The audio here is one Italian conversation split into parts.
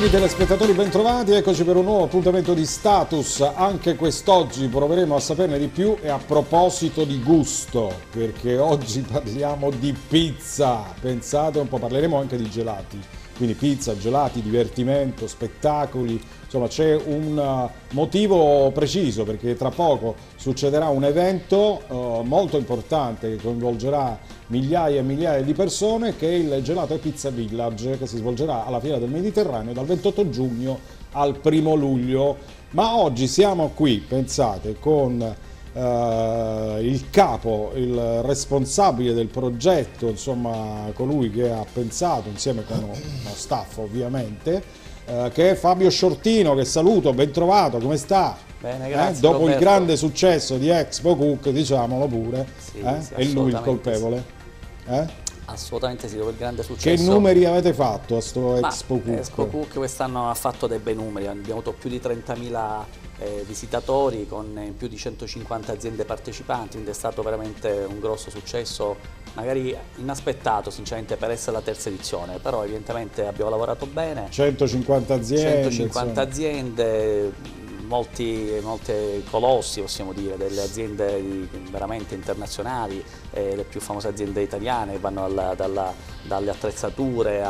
Cari telespettatori, bentrovati, eccoci per un nuovo appuntamento di Status. Anche quest'oggi proveremo a saperne di più e a proposito di gusto, perché oggi parliamo di pizza. Pensate un po', parleremo anche di gelati, quindi pizza, gelati, divertimento, spettacoli. Insomma, c'è un motivo preciso, perché tra poco succederà un evento molto importante che coinvolgerà migliaia e migliaia di persone, che è il Gelato e Pizza Village, che si svolgerà alla Fiera del Mediterraneo dal 28 giugno al 1 luglio. Ma oggi siamo qui, pensate, con il capo, il responsabile del progetto, insomma colui che ha pensato, insieme con uno staff ovviamente, che è Fabio Sciortino, che saluto, ben trovato, come sta? Bene, grazie. Dopo Roberto. il grande successo di Expo Cook, diciamolo pure, Sì, sì, è lui il colpevole? Assolutamente sì, dopo il grande Che successo. numeri avete fatto a sto Expo Cook? Expo Cook quest'anno ha fatto dei bei numeri, abbiamo avuto più di 30.000 visitatori con più di 150 aziende partecipanti, quindi è stato veramente un grosso successo, magari inaspettato sinceramente per essere la terza edizione, però evidentemente abbiamo lavorato bene. 150 aziende. 150 aziende, molti colossi, possiamo dire, delle aziende veramente internazionali, le più famose aziende italiane che vanno dalle attrezzature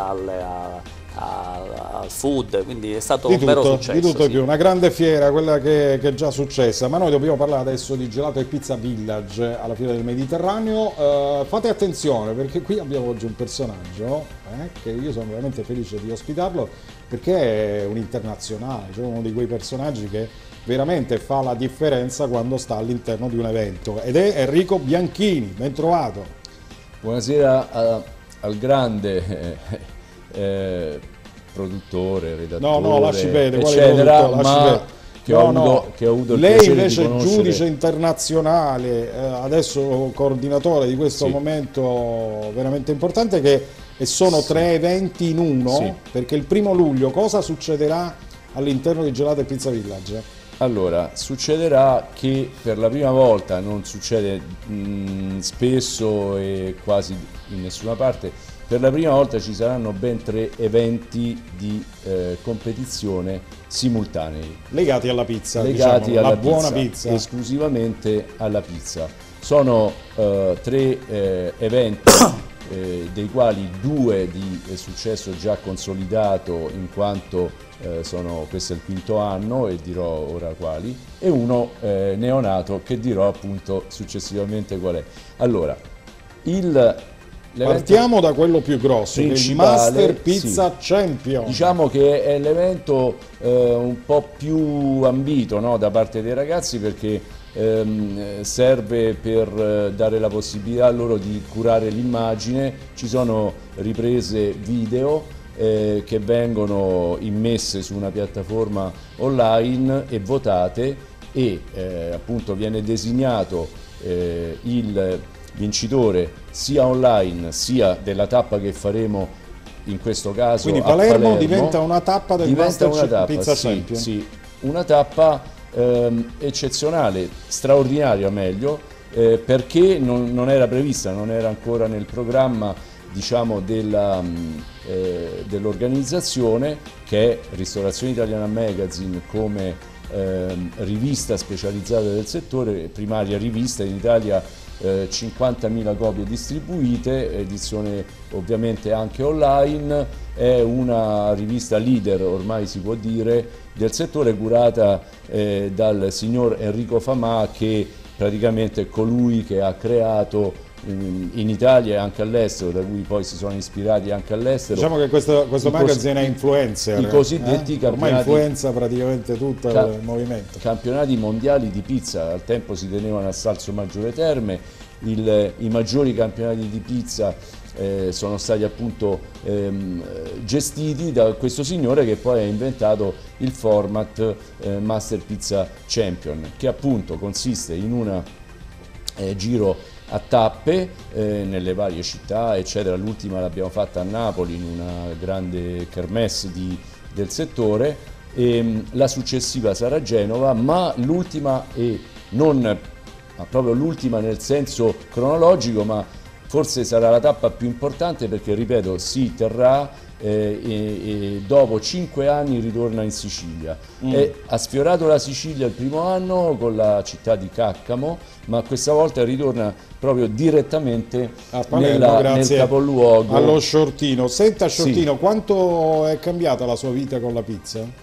al food, quindi è stato un vero successo. Di tutto e sì. più, una grande fiera, quella che è già successa, ma noi dobbiamo parlare adesso di Gelato e Pizza Village alla Fiera del Mediterraneo. Fate attenzione, perché qui abbiamo oggi un personaggio che io sono veramente felice di ospitarlo, perché è un internazionale, cioè uno di quei personaggi che veramente fa la differenza quando sta all'interno di un evento, ed è Enrico Bianchini. Ben trovato. Buonasera al grande produttore, redattore, No, lasci perdere, eccetera, ma che ho avuto il lei piacere invece di è conoscere. giudice internazionale, adesso coordinatore di questo Sì. momento veramente importante, e sono 3 eventi in uno, Sì. perché il 1 luglio cosa succederà all'interno di Gelato e Pizza Village? Allora, succederà che per la prima volta, non succede spesso e quasi in nessuna parte, per la prima volta ci saranno ben 3 eventi di competizione simultanei. Legati alla pizza, Legati diciamo, alla la buona pizza. esclusivamente alla pizza. Sono 3 eventi dei quali 2 di successo già consolidato, in quanto questo è il 5º anno e dirò ora quali, e uno neonato che dirò appunto successivamente qual è. Allora, partiamo da quello più grosso, che è il Master Pizza Champion. Diciamo che è l'evento un po' più ambito, no, da parte dei ragazzi, perché serve per dare la possibilità a loro di curare l'immagine. Ci sono riprese video che vengono immesse su una piattaforma online e votate, e appunto viene designato il vincitore sia online sia della tappa che faremo in questo caso. Quindi a Palermo diventa una tappa del diventa Master una tappa, Pizza sì, Champion. sì, una tappa eccezionale, straordinaria meglio, perché non era prevista, non era ancora nel programma, diciamo, dell'organizzazione, che è Ristorazione Italiana Magazine, come rivista specializzata del settore, primaria rivista in Italia, 50.000 copie distribuite, edizione ovviamente anche online. È una rivista leader, ormai si può dire, del settore, curata dal signor Enrico Famà, che praticamente è colui che ha creato in Italia e anche all'estero, da cui poi si sono ispirati anche all'estero. Diciamo che questo magazine è influencer, i cosiddetti ormai campionati, influenza praticamente tutto il movimento. Campionati mondiali di pizza, al tempo si tenevano a Salso Maggiore Terme. I maggiori campionati di pizza sono stati appunto gestiti da questo signore, che poi ha inventato il format Master Pizza Champion, che appunto consiste in un giro a tappe nelle varie città, eccetera. L'ultima l'abbiamo fatta a Napoli, in una grande kermesse del settore, e la successiva sarà a Genova, ma l'ultima, e non proprio l'ultima nel senso cronologico, ma forse sarà la tappa più importante perché, ripeto, si terrà e dopo 5 anni ritorna in Sicilia. Ha sfiorato la Sicilia il primo anno con la città di Caccamo, ma questa volta ritorna proprio direttamente a Palermo, nel capoluogo. Allo Shortino. Senta Shortino, Sì. quanto è cambiata la sua vita con la pizza?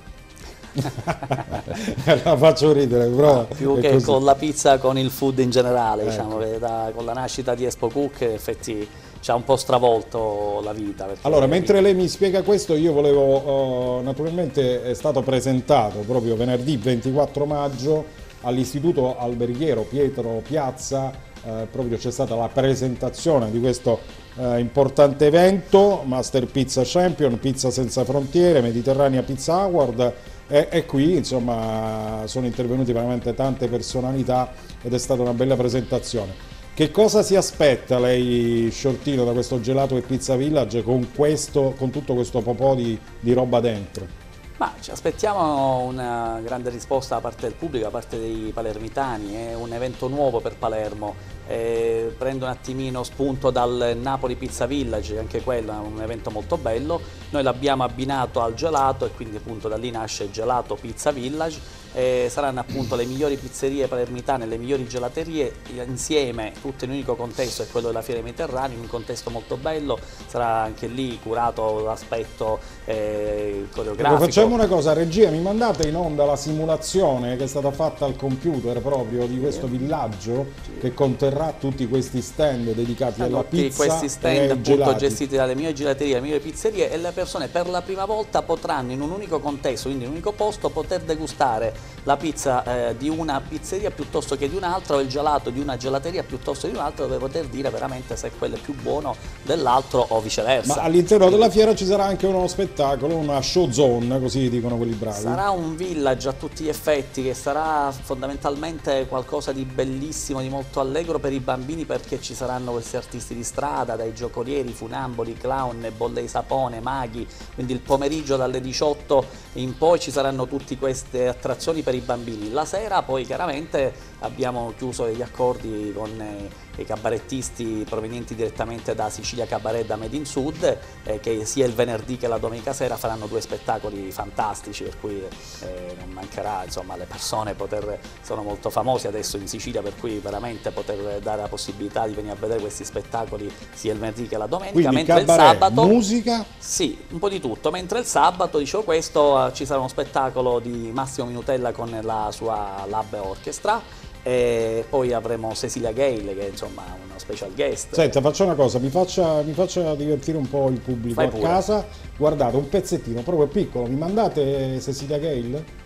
La faccio ridere, però più che con la pizza, con il food in generale, diciamo che con la nascita di Expo Cook in effetti ci ha un po' stravolto la vita. Allora, mentre lei mi spiega questo, io volevo, naturalmente è stato presentato proprio venerdì 24 maggio all'Istituto Alberghiero Pietro Piazza, proprio c'è stata la presentazione di questo importante evento, Master Pizza Champion, Pizza Senza Frontiere, Mediterranea Pizza Award. E qui insomma sono intervenute veramente tante personalità ed è stata una bella presentazione. Che cosa si aspetta lei, Shortino, da questo Gelato e Pizza Village con tutto questo popò di roba dentro? Ma ci aspettiamo una grande risposta da parte del pubblico, da parte dei palermitani. È un evento nuovo per Palermo, prendo un attimino spunto dal Napoli Pizza Village, anche quello è un evento molto bello. Noi l'abbiamo abbinato al gelato e quindi appunto da lì nasce Gelato Pizza Village. Saranno appunto le migliori pizzerie palermitane, le migliori gelaterie insieme, tutte in un unico contesto, è quello della Fiera Mediterranea, in un contesto molto bello. Sarà anche lì curato l'aspetto coreografico. Facciamo una cosa, regia, mi mandate in onda la simulazione che è stata fatta al computer proprio di questo villaggio che conterrà tutti questi stand dedicati alla pizza, questi stand appunto gelati, gestiti dalle migliori gelaterie, dalle migliori pizzerie, e le persone per la prima volta potranno in un unico contesto, quindi in un unico posto, poter degustare la pizza di una pizzeria piuttosto che di un'altra, o il gelato di una gelateria piuttosto che di un'altra, dove poter dire veramente se quello è più buono dell'altro o viceversa. Ma all'interno della fiera ci sarà anche uno spettacolo, una show zone, così dicono quelli bravi. Sarà un village a tutti gli effetti, che sarà fondamentalmente qualcosa di bellissimo, di molto allegro per i bambini, perché ci saranno questi artisti di strada, dai giocolieri, funamboli, clown, bolle di sapone, maghi, quindi il pomeriggio dalle 18 in poi ci saranno tutte queste attrazioni per i bambini. La sera poi chiaramente abbiamo chiuso degli accordi con i cabarettisti provenienti direttamente da Sicilia Cabaret, da Made in Sud, che sia il venerdì che la domenica sera faranno 2 spettacoli fantastici, per cui non mancherà, insomma, le persone sono molto famosi adesso in Sicilia, per cui veramente poter dare la possibilità di venire a vedere questi spettacoli sia il venerdì che la domenica. Quindi mentre cabaret, il sabato, musica? Sì, un po' di tutto, mentre il sabato, dicevo questo, ci sarà uno spettacolo di Massimo Minutella con la sua Lab Orchestra. E poi avremo Cecilia Gale, che è insomma uno special guest. Senta, faccia una cosa, mi faccia divertire un po' il pubblico. Fai a pure. casa. Guardate, un pezzettino proprio piccolo, mi mandate Cecilia Gale?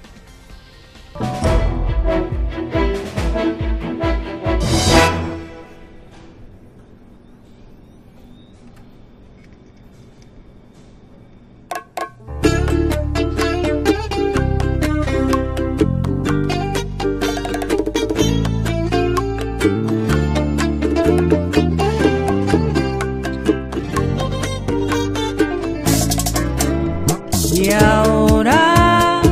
Y ahora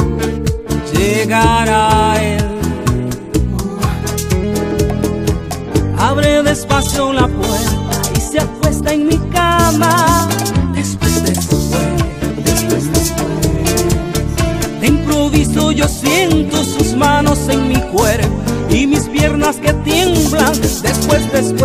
llegará él. Abre despacio la puerta y se acuesta en mi cama. Después, de improviso yo siento sus manos en mi cuerpo y mis piernas que tiemblan. Después.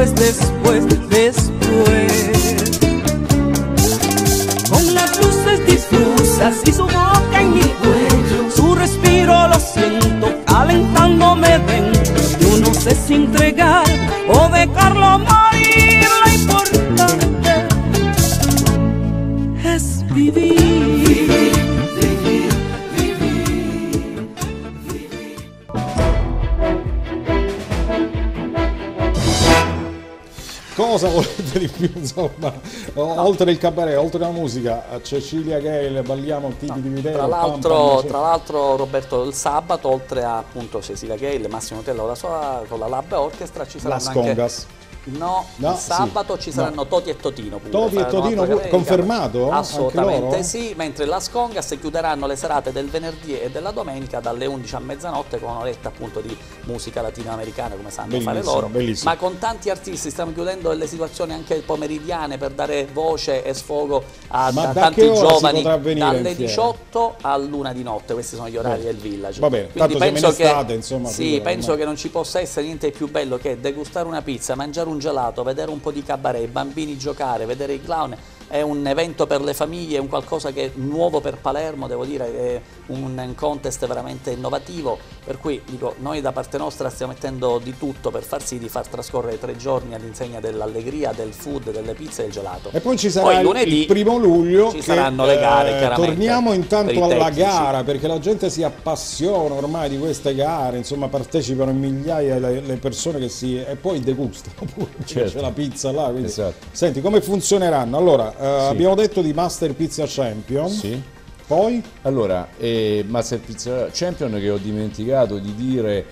Con las luces difusas y su boca en mi cuello, su respiro lo siento calentándome dentro. Yo no sé si entregar o dejarlo morir. Lo importante es vivir. Cosa volete di più, insomma? Oltre il cabaret, oltre la musica, a Cecilia Gale, balliamo Titi di Video. Tra l'altro Roberto, il sabato, oltre a appunto Cecilia Gale, Massimo Nutella con la Lab Orchestra, ci saranno Las Congas. No, il sabato ci saranno Toti e Totino pure. Toti e Totino confermato? Assolutamente sì, mentre Las Congas chiuderanno le serate del venerdì e della domenica dalle 11 a mezzanotte con un'oretta appunto di musica latinoamericana, come sanno fare loro. Bellissimo. Ma con tanti artisti, stiamo chiudendo delle situazioni anche pomeridiane per dare voce e sfogo a Ma da tanti che ora si giovani, potrà venire in dalle fiera? 18 all'1 di notte, questi sono gli orari del Village. Va bene, Quindi tanto siamo in penso estate, che, insomma, sì, figura, penso ormai. che non ci possa essere niente di più bello che degustare una pizza, mangiare un gelato, vedere un po' di cabaret, i bambini giocare, vedere i clown. È un evento per le famiglie, è un qualcosa che è nuovo per Palermo, devo dire, è un contest veramente innovativo, per cui dico, noi da parte nostra stiamo mettendo di tutto per far sì di far trascorrere 3 giorni all'insegna dell'allegria, del food, delle pizze e del gelato. E poi ci sarà lunedì il 1° luglio ci saranno le gare, chiaramente. Torniamo per intanto i alla tecnici. gara, perché la gente si appassiona ormai di queste gare, insomma partecipano in migliaia le persone che e poi degustano pure, Certo. c'è la pizza là, quindi. Esatto. Senti, come funzioneranno? Allora, Sì. abbiamo detto di Master Pizza Champion, Sì. poi? Allora, Master Pizza Champion, che ho dimenticato di dire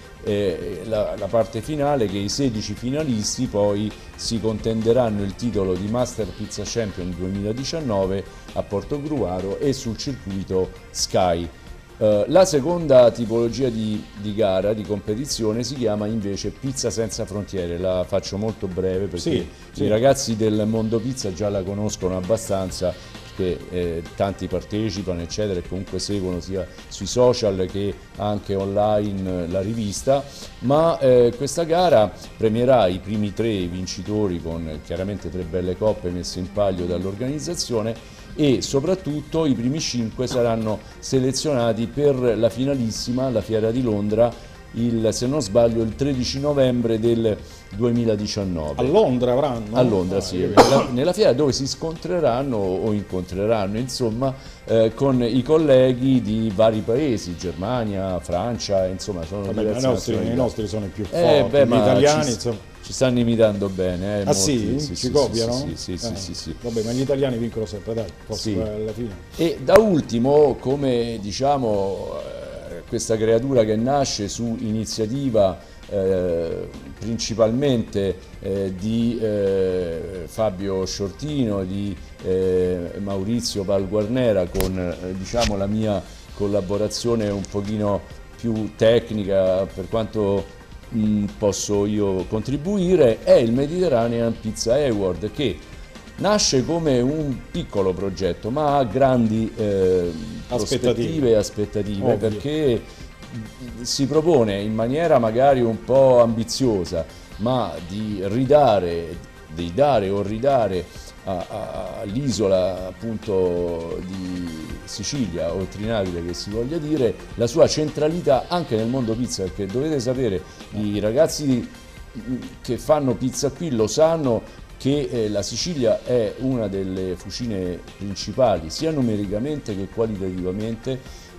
la parte finale, che i 16 finalisti poi si contenderanno il titolo di Master Pizza Champion 2019 a Portogruaro e sul circuito Sky. La seconda tipologia di gara, di competizione, si chiama invece Pizza Senza Frontiere. La faccio molto breve perché Sì. i ragazzi del mondo pizza già la conoscono abbastanza, perché tanti partecipano eccetera e comunque seguono sia sui social che anche online la rivista, ma questa gara premierà i primi 3 vincitori con chiaramente 3 belle coppe messe in palio dall'organizzazione, e soprattutto i primi 5 saranno selezionati per la finalissima, la Fiera di Londra, se non sbaglio il 13 novembre del 2019. A Londra avranno? A Londra, sì, nella fiera dove si scontreranno o incontreranno, insomma, con i colleghi di vari paesi, Germania, Francia, insomma, sono diverse nazionalità. I nostri sono i più forti, gli italiani insomma. Ci stanno imitando bene. Ah sì? Ci copiano? Sì. Vabbè, ma gli italiani vincono sempre, dai, Sì. alla fine. E da ultimo, come diciamo, questa creatura che nasce su iniziativa principalmente di Fabio Sciortino, di Maurizio Valguarnera, con diciamo la mia collaborazione un pochino più tecnica per quanto posso io contribuire, è il Mediterranean Pizza Award, che nasce come un piccolo progetto ma ha grandi prospettive e aspettative, Ovvio. perché si propone in maniera magari un po' ambiziosa, ma di dare o ridare all'isola appunto di Sicilia o Trinavile, che si voglia dire, la sua centralità anche nel mondo pizza, perché dovete sapere, i ragazzi che fanno pizza qui lo sanno, che la Sicilia è una delle fucine principali sia numericamente che qualitativamente,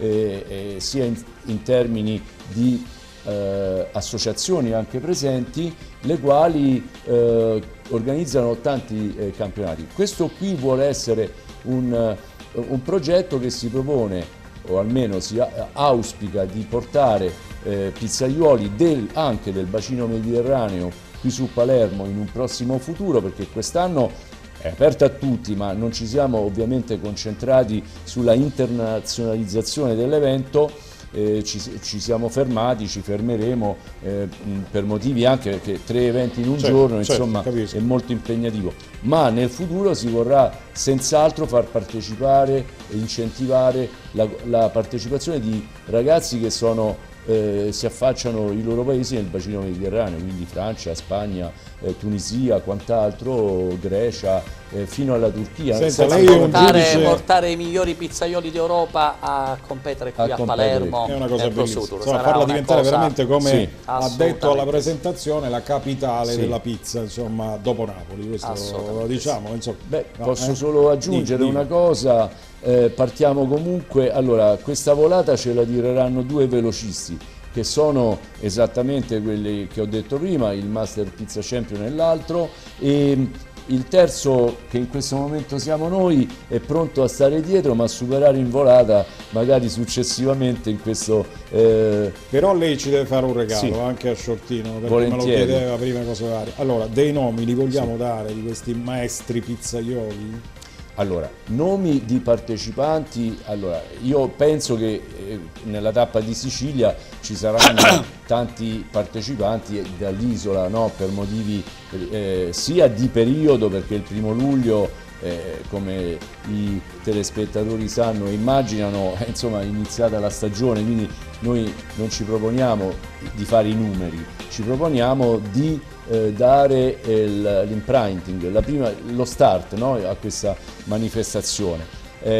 sia in termini di associazioni anche presenti, le quali organizzano tanti campionati. Questo qui vuole essere un progetto che si propone, o almeno si auspica, di portare pizzaioli anche del bacino mediterraneo qui su Palermo in un prossimo futuro, perché quest'anno è aperta a tutti, ma non ci siamo ovviamente concentrati sulla internazionalizzazione dell'evento. Ci siamo fermati, ci fermeremo per motivi anche perché 3 eventi in un giorno, insomma, capisco. è molto impegnativo, ma nel futuro si vorrà senz'altro far partecipare e incentivare la partecipazione di ragazzi che si affacciano i loro paesi nel bacino mediterraneo, quindi Francia, Spagna, Tunisia, quant'altro, Grecia, fino alla Turchia. Senta, lei è un giudice... portare i migliori pizzaioli d'Europa a competere qui a Palermo è una cosa nel bellissima. futuro. Insomma, Sarà farla una diventare cosa- veramente, come Sì. ha detto alla Assolutamente presentazione, la capitale Sì. della pizza, insomma, dopo Napoli. Questo lo Assolutamente diciamo, insomma. Beh, No, posso solo aggiungere una cosa, partiamo comunque, allora questa volata ce la tireranno 2 velocisti, che sono esattamente quelli che ho detto prima, il Master Pizza Champion e l'altro, e il terzo, che in questo momento siamo noi, è pronto a stare dietro ma a superare in volata magari successivamente in questo... Però lei ci deve fare un regalo, Sì. anche a Sciortino, perché Volentieri. me lo chiedeva prima, cose varie. Allora, dei nomi li vogliamo dare di questi maestri pizzaioli? Allora, nomi di partecipanti, allora, io penso che nella tappa di Sicilia ci saranno tanti partecipanti dall'isola, no? Per motivi sia di periodo, perché il 1° luglio, come i telespettatori sanno e immaginano, insomma, è iniziata la stagione, quindi noi non ci proponiamo di fare i numeri, ci proponiamo di dare l'imprinting, lo start, no? A questa manifestazione.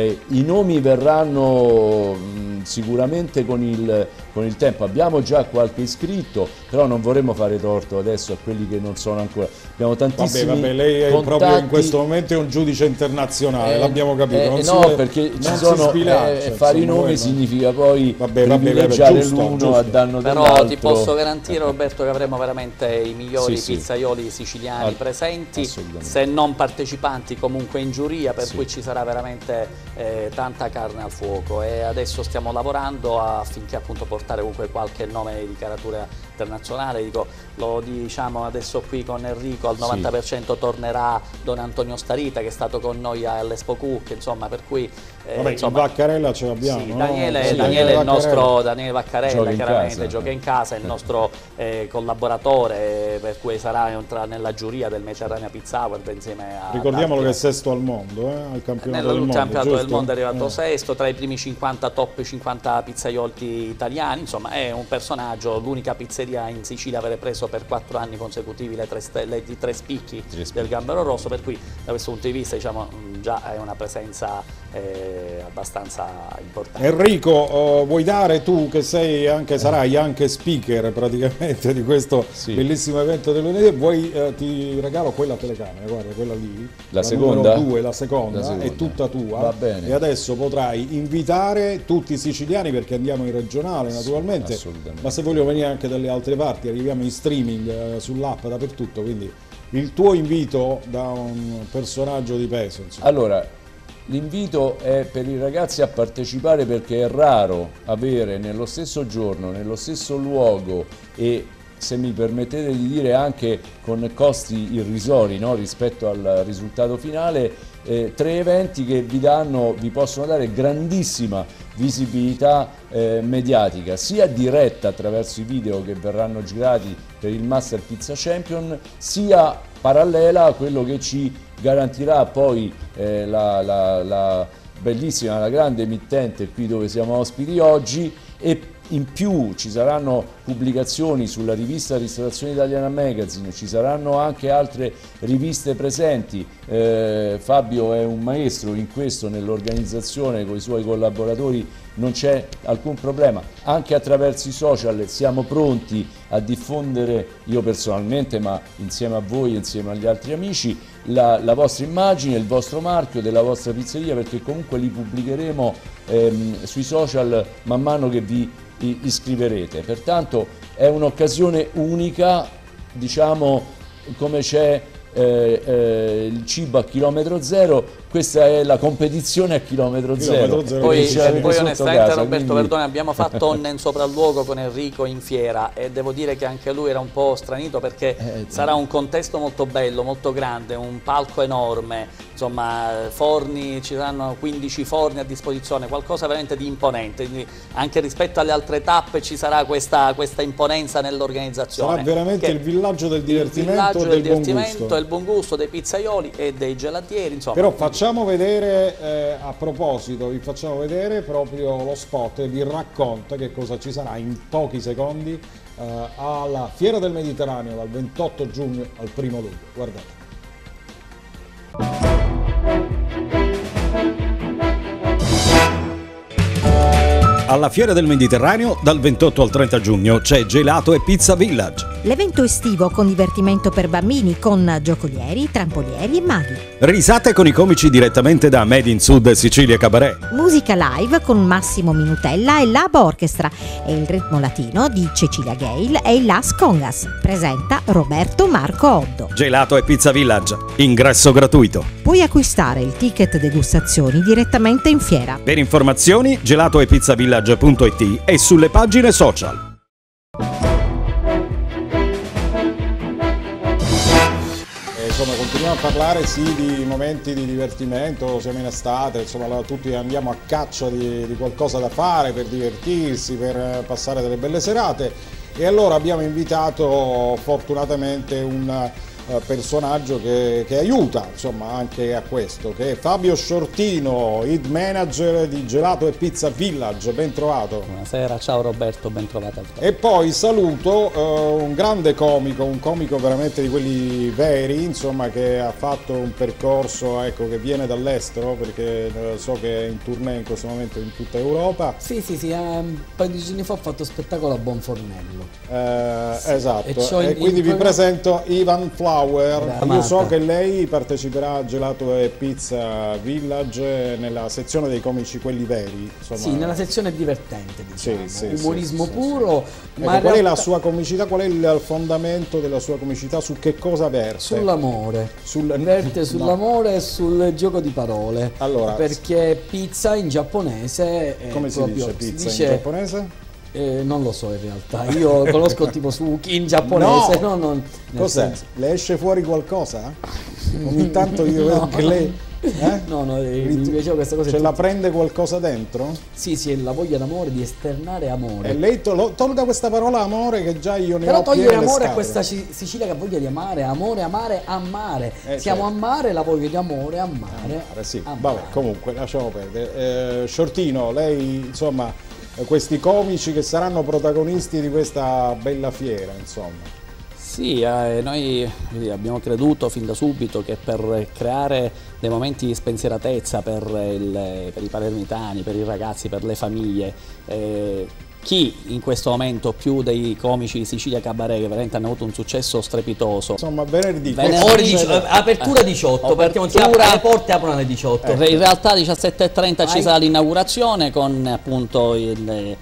I nomi verranno sicuramente con il tempo. Abbiamo già qualche iscritto, però non vorremmo fare torto adesso a quelli che non sono ancora. Abbiamo tantissimi vabbè, lei è contatti. proprio in questo momento è un giudice internazionale, l'abbiamo capito. Perché ci sono fare i nomi significa poi privilegiare l'uno a danno dell'altro. Però ti posso garantire, Roberto, che avremo veramente i migliori pizzaioli siciliani presenti, se non partecipanti comunque in giuria, per cui ci sarà veramente tanta carne al fuoco, e adesso stiamo lavorando affinché appunto portare comunque qualche nome di caratura internazionale. Lo diciamo adesso qui con Enrico, al 90% tornerà Don Antonio Starita, che è stato con noi all'Expo Cook, insomma, per cui insomma, in Vaccarella ce l'abbiamo, sì, no? Daniele è il nostro Daniele Vaccarella, chiaramente gioca in casa, è il nostro collaboratore, per cui sarà nella giuria del Mediterranea Pizza Award insieme a ricordiamolo che è sesto al mondo, al campionato del mondo. Campionato del mondo è arrivato sesto, tra i primi 50 top 50 pizzaioli italiani, insomma è un personaggio, l'unica pizzeria in Sicilia a avere preso per 4 anni consecutivi le 3 spicchi del Gambero Rosso, per cui da questo punto di vista, diciamo, già è una presenza abbastanza importante. Enrico, vuoi dare, tu che sarai anche speaker praticamente di questo bellissimo evento del lunedì, ti regalo quella telecamera, guarda, quella lì, la seconda? Numero 2, la seconda è tutta tua. Va bene. E adesso potrai invitare tutti i siciliani, perché andiamo in regionale naturalmente, ma se vogliono venire anche dalle altre parti, arriviamo in streaming sull'app dappertutto, quindi il tuo invito da un personaggio di peso, insomma. Allora, l'invito è per i ragazzi a partecipare, perché è raro avere nello stesso giorno, nello stesso luogo e, se mi permettete di dire, anche con costi irrisori, no, rispetto al risultato finale, 3 eventi che vi possono dare grandissima visibilità mediatica, sia diretta attraverso i video che verranno girati per il Master Pizza Champion, sia parallela a quello che ci garantirà poi la bellissima, la grande emittente qui dove siamo ospiti oggi, e in più ci saranno pubblicazioni sulla rivista Ristorazione Italiana Magazine, ci saranno anche altre riviste presenti. Fabio è un maestro in questo, nell'organizzazione, con i suoi collaboratori non c'è alcun problema. Anche attraverso i social siamo pronti a diffondere, io personalmente, ma insieme a voi, insieme agli altri amici, la vostra immagine, il vostro marchio della vostra pizzeria, perché comunque li pubblicheremo sui social man mano che vi iscriverete. Pertanto è un'occasione unica, diciamo, come c'è il cibo a chilometro zero, questa è la competizione a chilometro zero. Poi onestamente, Roberto, perdone, abbiamo fatto un sopralluogo con Enrico in fiera, e devo dire che anche lui era un po' stranito, perché sarà un contesto molto bello, molto grande, un palco enorme, insomma, forni, ci saranno 15 forni a disposizione, qualcosa veramente di imponente. Quindi anche rispetto alle altre tappe ci sarà questa imponenza nell'organizzazione. Sarà veramente il villaggio del divertimento e il buon gusto dei pizzaioli e dei gelatieri, insomma. Però facciamo vedere, a proposito, vi facciamo vedere proprio lo spot e vi racconta che cosa ci sarà in pochi secondi alla Fiera del Mediterraneo dal 28 giugno al 1° luglio. Guardate. Alla Fiera del Mediterraneo dal 28 al 30 giugno c'è Gelato e Pizza Village. L'evento estivo con divertimento per bambini con giocolieri, trampolieri e maghi. Risate con i comici direttamente da Made in Sud Sicilia Cabaret. Musica live con Massimo Minutella e Labo Orchestra e il ritmo latino di Cecilia Gale e il Las Congas. Presenta Roberto Marco Oddo. Gelato e Pizza Village. Ingresso gratuito. Puoi acquistare il ticket degustazioni direttamente in fiera. Per informazioni gelatoepizzavillage.it e sulle pagine social. insomma continuiamo a parlare sì di momenti di divertimento, siamo in estate, insomma tutti andiamo a caccia di qualcosa da fare per divertirsi, per passare delle belle serate, e allora abbiamo invitato fortunatamente un personaggio che aiuta insomma anche a questo, che è Fabio Sciortino, head manager di Gelato e Pizza Village. Ben trovato. Buonasera, ciao Roberto, ben trovato. E poi saluto un grande comico, un comico veramente di quelli veri, insomma, che ha fatto un percorso, ecco, che viene dall'estero, perché so che è in tournée in questo momento in tutta Europa. Sì, un paio di giorni fa ho fatto spettacolo a Bonfornello. Esatto, e quindi vi presento Ivan Flower. Io so che lei parteciperà a Gelato e Pizza Village nella sezione dei comici quelli veri, insomma. Sì, nella sezione divertente, diciamo. Umorismo puro. Ecco, ma qual è la sua comicità? Qual è il fondamento della sua comicità? Su che cosa verte? Sull'amore. Verte sull'amore e sul gioco di parole. Allora, perché pizza in giapponese è come si dice pizza in giapponese? Non lo so in realtà, io conosco tipo suki in giapponese. No. Cos'è? Le esce fuori qualcosa? Ogni tanto io vedo che lei... No, mi piaceva questa cosa. Ce la prende qualcosa dentro? Sì, è la voglia d'amore, di esternare amore. E lei tolga questa parola amore che già io ne però ho piene le togliere amore scatole. a questa Sicilia che ha voglia di amare, amore, amare. Siamo certo. a mare, la voglia di amore, amare. Sì. Vabbè, comunque lasciamo perdere. Sciortino, lei insomma, questi comici che saranno protagonisti di questa bella fiera, insomma. Sì, noi abbiamo creduto fin da subito che per creare dei momenti di spensieratezza per i palermitani, per i ragazzi, per le famiglie, chi in questo momento più dei comici di Sicilia Cabaret, che veramente hanno avuto un successo strepitoso. Insomma, venerdì apertura 18, perché le porte aprono alle 18. In realtà 17:30 ci sarà l'inaugurazione con appunto il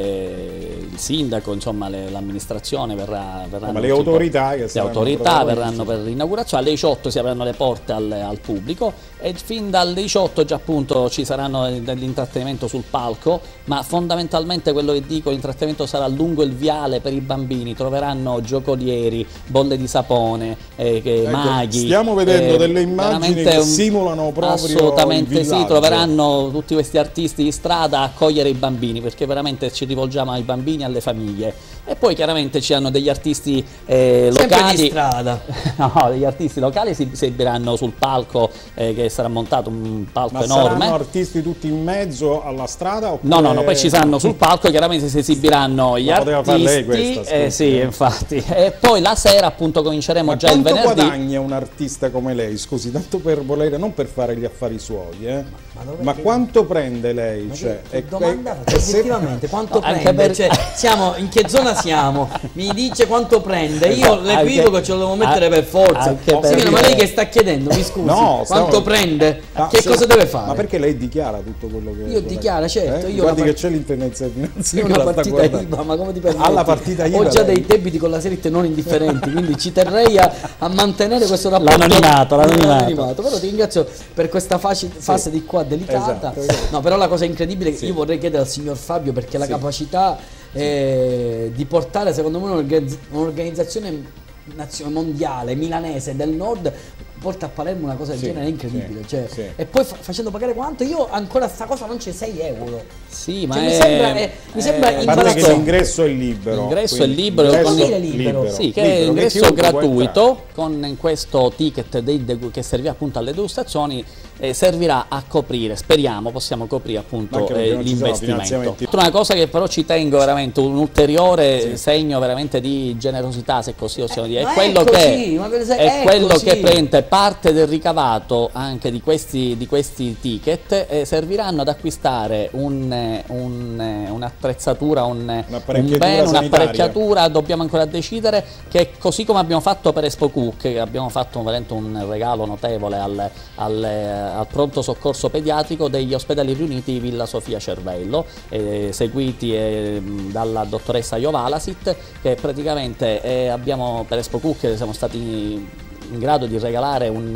sindaco, insomma l'amministrazione verranno, le autorità verranno per l'inaugurazione. Alle 18 si avranno le porte al pubblico e fin dalle 18 già appunto ci saranno dell'intrattenimento sul palco, ma fondamentalmente quello che dico, l'intrattenimento sarà lungo il viale per i bambini, troveranno giocolieri, bolle di sapone, maghi. Stiamo vedendo delle immagini che simulano proprio assolutamente sì, troveranno tutti questi artisti di strada a cogliere i bambini, perché veramente ci rivolgiamo ai bambini e alle famiglie. E poi chiaramente ci hanno degli artisti locali di strada. No, degli artisti locali si esibiranno sul palco, che sarà montato un palco enorme. Saranno artisti tutti in mezzo alla strada? Oppure... No, poi ci saranno sul palco, chiaramente si esibiranno gli artisti. Fare lei questa, sì, infatti. E poi la sera appunto cominceremo già il venerdì. Quanto guadagna un artista come lei? Scusi, tanto per volere, non per fare gli affari suoi, ma quanto prende lei? Effettivamente quanto prende? Siamo in che zona siamo? Mi dice quanto prende? Io l'equivoco ce lo devo mettere per forza. Ma lei che sta chiedendo, mi scusi, quanto prende? Che cosa deve fare? Ma perché lei dichiara tutto quello che... Io dichiaro, certo. Guardi che c'è l'intendenza finanziaria. Io una partita IVA, ma come ti permetti? Alla partita IVA. Ho già dei debiti con la Selitte non indifferenti, quindi ci terrei a mantenere questo rapporto. L'anonimato. Però ti ringrazio per questa fase di qua delicata. No, però la cosa incredibile che io vorrei chiedere al signor Fabio, perché la capacità di portare secondo me un'organizzazione mondiale milanese del nord, porta a Palermo una cosa del genere è incredibile, e poi facendo pagare quanto? Io ancora sta cosa non c'è 6 euro. Sì, ma mi sembra che l'ingresso è libero. L'ingresso è libero. Sì, che è ingresso gratuito con questo ticket che servirà appunto alle degustazioni. Servirà a coprire, speriamo possiamo coprire appunto l'investimento. Una cosa che però ci tengo veramente, un ulteriore segno veramente di generosità, se così possiamo dire, è quello che prende parte del ricavato anche di questi ticket, serviranno ad acquistare un'attrezzatura, un'apparecchiatura, dobbiamo ancora decidere, che così come abbiamo fatto per Expo Cook, che abbiamo fatto veramente un regalo notevole al pronto soccorso pediatrico degli ospedali riuniti di Villa Sofia Cervello, seguiti dalla dottoressa Jovalasit, che praticamente abbiamo per Expo Cook siamo stati in grado di regalare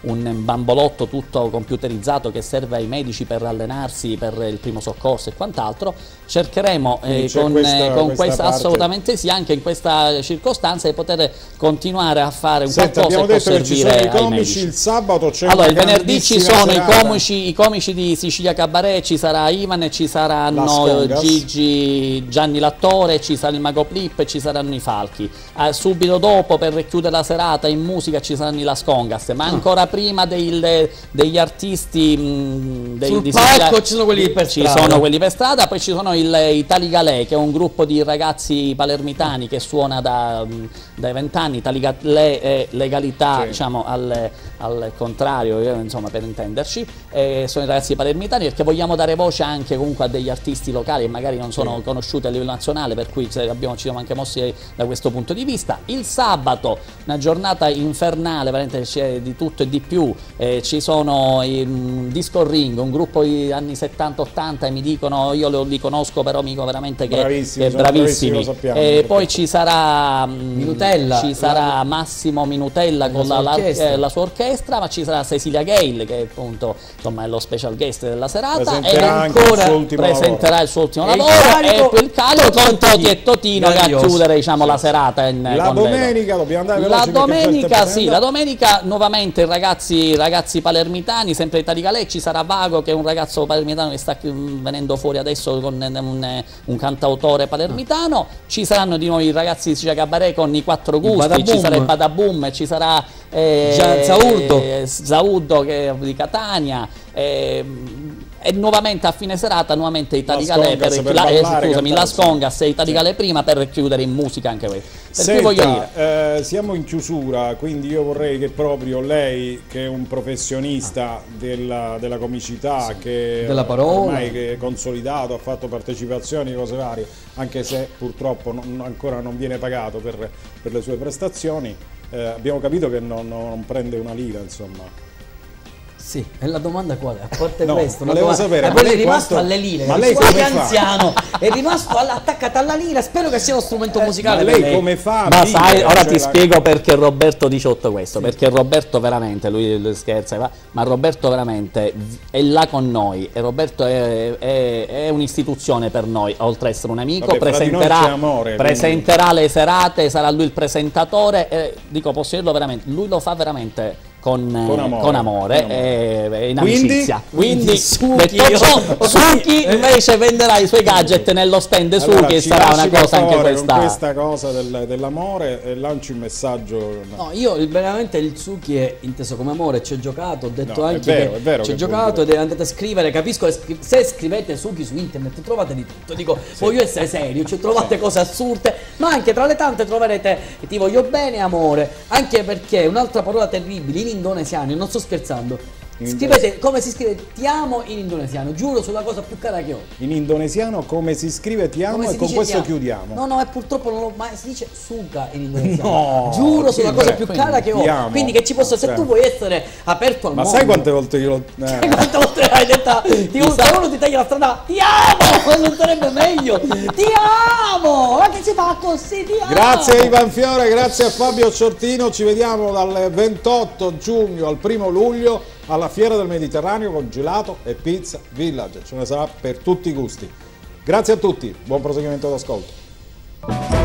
un bambolotto tutto computerizzato che serve ai medici per allenarsi per il primo soccorso e quant'altro. Cercheremo con questa assolutamente sì, anche in questa circostanza, di poter continuare a fare un qualcosa che può servire ai medici. Il sabato c'è allora, il venerdì ci sono i comici di Sicilia Cabaret, ci sarà Ivan e ci saranno Gigi, Gianni Lattore, ci sarà il Mago Flip e ci saranno i Falchi. Subito dopo, per chiudere la serata in musica, ci saranno i Las Congas, ma ancora prima degli artisti sul palco ci sono quelli per strada. Ci sono quelli per strada, poi ci sono i Taligalè, che è un gruppo di ragazzi palermitani che suona dai 20 anni. Taligalè è legalità, sì, diciamo al contrario, insomma, per intenderci. Sono i ragazzi palermitani, perché vogliamo dare voce anche comunque a degli artisti locali che magari non sono conosciuti a livello nazionale, per cui ci siamo anche mossi da questo punto di vista. Il sabato, una giornata infernale, veramente c'è di tutto e di più. Ci sono i Disco Ring, un gruppo di anni 70-80, e mi dicono, io li conosco, però amico veramente che è bravissimi. Poi ci sarà Minutella, ci sarà Massimo Minutella con la sua orchestra, ma ci sarà Cecilia Gale, che appunto insomma è lo special guest della serata, e ancora presenterà il suo ultimo lavoro, e poi il carico con Toti e Totino che a chiudere, diciamo, la serata la domenica. Dobbiamo andare veloci, la domenica nuovamente i ragazzi palermitani, sempre di Taligalè. Ci sarà Vago, che è un ragazzo palermitano che sta venendo fuori adesso con un cantautore palermitano. Ci saranno di noi i ragazzi di Sicilia Cabaret con i 4 gusti, ci sarà il Badaboom, ci sarà Zauddo che è di Catania, e nuovamente a fine serata nuovamente i Taligalè Las Congas e i Taligalè prima, per chiudere in musica anche questo. Senta, voglio dire, siamo in chiusura, quindi io vorrei che proprio lei, che è un professionista della comicità, che della parola, ormai che è consolidato, ha fatto partecipazioni e cose varie, anche se purtroppo ancora non viene pagato per le sue prestazioni, abbiamo capito che non prende una lira, insomma. Sì, e la domanda qual è? A parte questo, volevo sapere, poi è rimasto alle lire, ma lei come fa? Anziano, è rimasto attaccato alla lira, spero che sia uno strumento musicale. Ma lei come fa? Ma sai, ora ti spiego perché Roberto dice tutto questo, perché Roberto veramente, lui scherza, ma Roberto veramente è là con noi, e Roberto è un'istituzione per noi, oltre ad essere un amico. Vabbè, presenterà le serate, sarà lui il presentatore, e dico, posso dirlo veramente, lui lo fa veramente con amore e in amicizia. Quindi Suki invece venderà i suoi gadget nello stand Suki, e sarà una cosa anche questa. Con questa cosa dell'amore, lanci un messaggio. No, io veramente il Suki è inteso come amore, ci ho giocato, ho detto anche che ci ho giocato, ed andate a scrivere, capisco, se scrivete Suki su internet trovate di tutto, dico, voglio essere serio, cioè trovate cose assurde, ma anche tra le tante troverete ti voglio bene, amore, anche perché un'altra parola terribile in indonesiano, io non sto scherzando, scrivete come si scrive ti amo in indonesiano, giuro sulla cosa più cara che ho. In indonesiano come si scrive ti amo, e con questo chiudiamo. No, e purtroppo non lo, ma si dice suka in indonesiano. Giuro sulla cosa più cara che ho. Quindi che ci possa, se tu vuoi essere aperto al mondo. Ma sai quante volte io sai quante volte hai detto uno ti taglia la strada, ti amo, non sarebbe meglio? Ti amo! Ma che si fa così? Ti amo! Grazie a Ivan Fiore, grazie a Fabio Ciortino, ci vediamo dal 28 giugno al 1° luglio alla Fiera del Mediterraneo con Gelato e Pizza Village, ce ne sarà per tutti i gusti. Grazie a tutti, buon proseguimento d'ascolto.